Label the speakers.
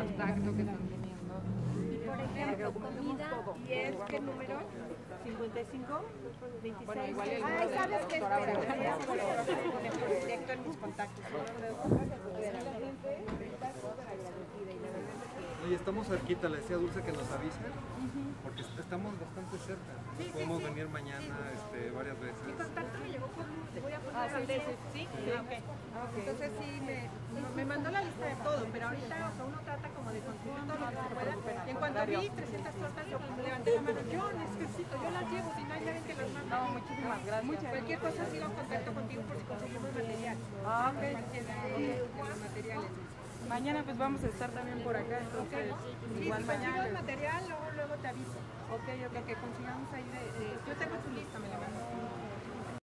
Speaker 1: contacto que están teniendo.
Speaker 2: Por ejemplo, comida. ¿Y es qué número? 55, 26.
Speaker 1: Bueno, igual
Speaker 2: Ay, ¿sabes qué? Espera, voy a poner directo en mis contactos.
Speaker 3: Oye, estamos cerquita, le decía a Dulce que nos avise, porque estamos bastante cerca. Podemos venir mañana varias veces.
Speaker 2: Mi contacto me llegó por, te voy a poner veces, ¿sí? Entonces sí, me mandó la lista de todo, pero ahorita uno trata como de conseguir todo lo que se pueda. Y en cuanto vi 300 tortas, yo levanté la mano, yo necesito, yo las llevo, si no hay nadie que las mande.
Speaker 1: No, muchísimas gracias.
Speaker 2: Cualquier cosa sigo en contacto contigo por si conseguimos material.
Speaker 1: Ah, ok.
Speaker 2: De los materiales.
Speaker 1: Mañana pues vamos a estar también por acá, entonces
Speaker 2: Sí,
Speaker 1: igual
Speaker 2: si
Speaker 1: mañana.
Speaker 2: consigo el material, luego te aviso.
Speaker 1: Ok,
Speaker 2: Lo que consigamos ahí yo tengo tu lista, me la mando.